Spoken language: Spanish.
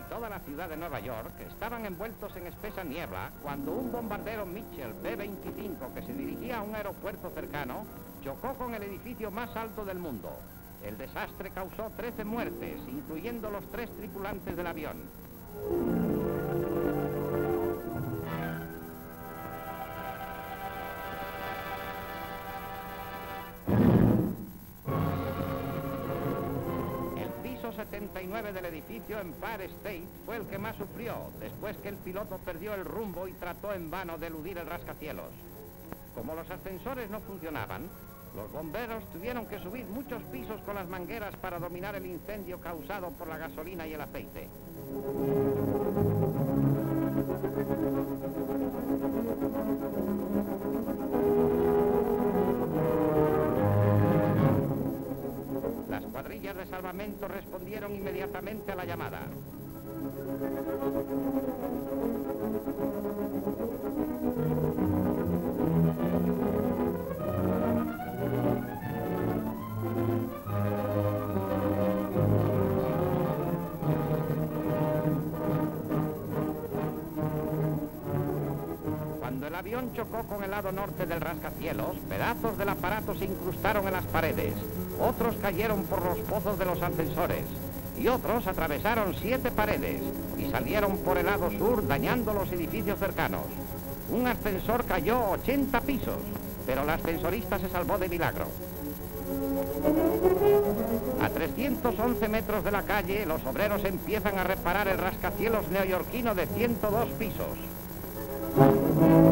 toda la ciudad de Nueva York estaban envueltos en espesa niebla cuando un bombardero Mitchell B-25 que se dirigía a un aeropuerto cercano chocó con el edificio más alto del mundo. El desastre causó 13 muertes, incluyendo los 3 tripulantes del avión. El piso 79 del edificio Empire State fue el que más sufrió, después que el piloto perdió el rumbo y trató en vano de eludir el rascacielos. Como los ascensores no funcionaban, los bomberos tuvieron que subir muchos pisos con las mangueras para dominar el incendio causado por la gasolina y el aceite. Las cuadrillas de salvamento respondieron inmediatamente a la llamada. Cuando el avión chocó con el lado norte del rascacielos, pedazos del aparato se incrustaron en las paredes, otros cayeron por los pozos de los ascensores y otros atravesaron 7 paredes y salieron por el lado sur dañando los edificios cercanos. Un ascensor cayó 80 pisos, pero la ascensorista se salvó de milagro. A 311 metros de la calle, los obreros empiezan a reparar el rascacielos neoyorquino de 102 pisos.